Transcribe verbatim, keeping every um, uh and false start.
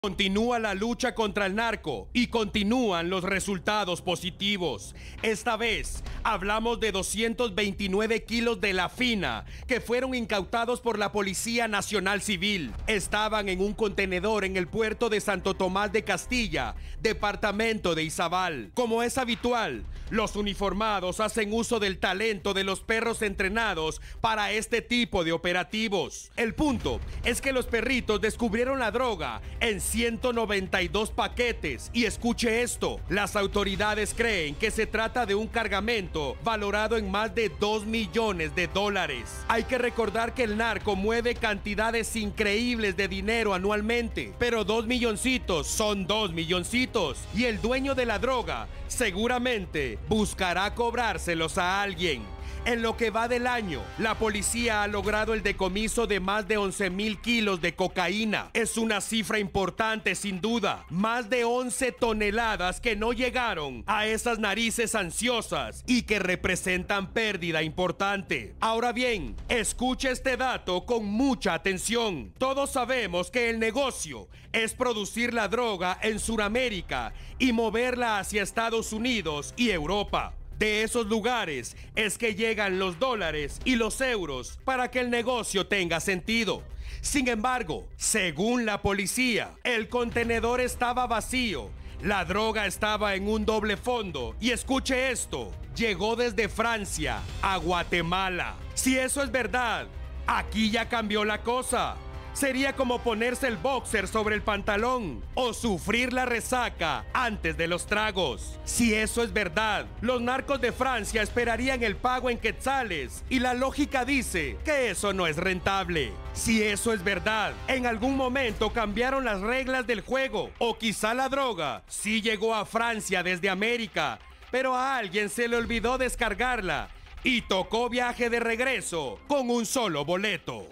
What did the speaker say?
Continúa la lucha contra el narco y continúan los resultados positivos. Esta vez hablamos de doscientos veintinueve kilos de la fina que fueron incautados por la Policía Nacional Civil. Estaban en un contenedor en el puerto de Santo Tomás de Castilla, departamento de Izabal. Como es habitual, los uniformados hacen uso del talento de los perros entrenados para este tipo de operativos. El punto es que los perritos descubrieron la droga en ciento noventa y dos paquetes y escuche esto, las autoridades creen que se trata de un cargamento valorado en más de dos millones de dólares. Hay que recordar que el narco mueve cantidades increíbles de dinero anualmente, pero dos milloncitos son dos milloncitos y el dueño de la droga seguramente buscará cobrárselos a alguien. En lo que va del año, la policía ha logrado el decomiso de más de once mil kilos de cocaína. Es una cifra importante sin duda. Más de once toneladas que no llegaron a esas narices ansiosas y que representan pérdida importante. Ahora bien, escuche este dato con mucha atención. Todos sabemos que el negocio es producir la droga en Sudamérica y moverla hacia Estados Unidos y Europa. De esos lugares es que llegan los dólares y los euros para que el negocio tenga sentido. Sin embargo, según la policía, el contenedor estaba vacío, la droga estaba en un doble fondo y escuche esto, llegó desde Francia a Guatemala. Si eso es verdad, aquí ya cambió la cosa. Sería como ponerse el boxer sobre el pantalón o sufrir la resaca antes de los tragos. Si eso es verdad, los narcos de Francia esperarían el pago en quetzales y la lógica dice que eso no es rentable. Si eso es verdad, en algún momento cambiaron las reglas del juego o quizá la droga sí llegó a Francia desde América, pero a alguien se le olvidó descargarla y tocó viaje de regreso con un solo boleto.